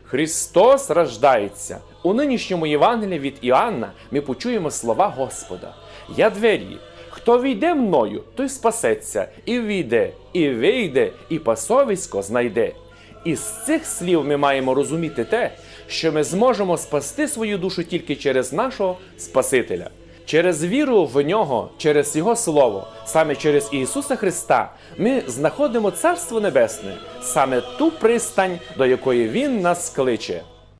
Христос рождається. У нинішньому Євангелії від Іоанна ми почуємо слова Господа. «Я двері, хто війде мною, той спасеться, і війде, і вийде, і пасовисько знайде». Із цих слів ми маємо розуміти те, що ми зможемо спасти свою душу тільки через нашого Спасителя. Через віру в Нього, через Його Слово, саме через Ісуса Христа, ми знаходимо Царство Небесне, саме ту пристань, до якої Він нас кличе.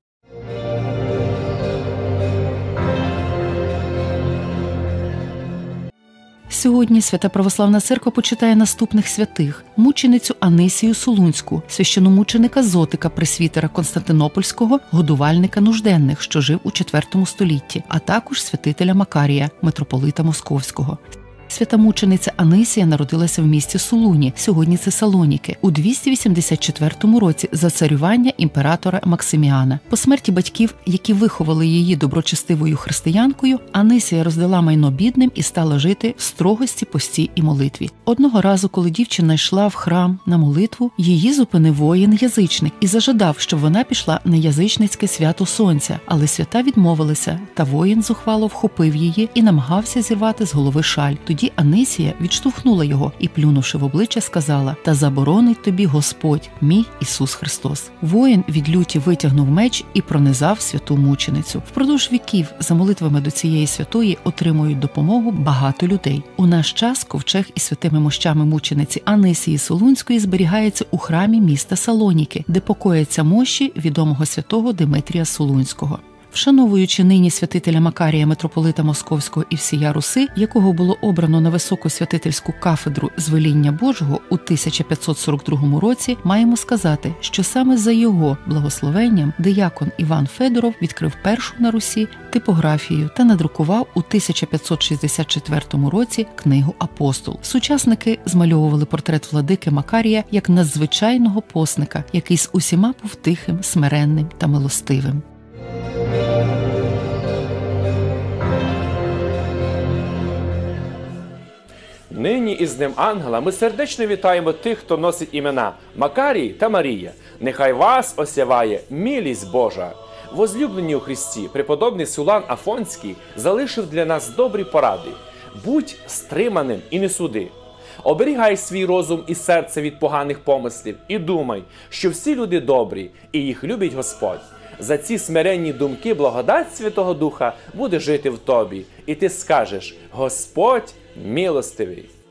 Сьогодні Свята Православна Церква почитає наступних святих: мученицю Анисію Солунську, священомученика Зотика Пресвітера Константинопольського, годувальника нужденних, що жив у IV столітті, а також святителя Макарія, митрополита Московського. Свята мучениця Анисія народилася в місті Солуні, сьогодні це Салоніки, у 284 році за царювання імператора Максиміана. По смерті батьків, які виховали її доброчестивою християнкою, Анисія роздала майно бідним і стала жити в строгості, пості і молитві. Одного разу, коли дівчина йшла в храм на молитву, її зупинив воїн-язичник і зажадав, щоб вона пішла на язичницьке свято Сонця, але свята відмовилася, та воїн зухвало вхопив її і намагався зірвати з голови шаль. Тоді Анисія відштовхнула його і, плюнувши в обличчя, сказала: «Та заборонить тобі Господь, мій Ісус Христос». Воїн від люті витягнув меч і пронизав святу мученицю. Впродовж віків за молитвами до цієї святої отримують допомогу багато людей. У наш час ковчег із святими мощами мучениці Анисії Солунської зберігається у храмі міста Салоніки, де покояться мощі відомого святого Димитрія Солунського. Вшановуючи нині святителя Макарія, митрополита Московського і всія Руси, якого було обрано на високу святительську кафедру з веління Божого у 1542 році, маємо сказати, що саме за його благословенням диякон Іван Федоров відкрив першу на Русі типографію та надрукував у 1564 році книгу «Апостол». Сучасники змальовували портрет владики Макарія як надзвичайного посника, який з усіма був тихим, смиренним та милостивим. Нині із Днем Ангела ми сердечно вітаємо тих, хто носить імена Макарій та Марія. Нехай вас осяває милість Божа. Возлюблені у Христі, преподобний Силуан Афонський залишив для нас добрі поради. Будь стриманим і не суди. Оберігай свій розум і серце від поганих помислів і думай, що всі люди добрі і їх любить Господь. За ці смиренні думки благодать Святого Духа буде жити в тобі, і ти скажеш: «Господь милостивий».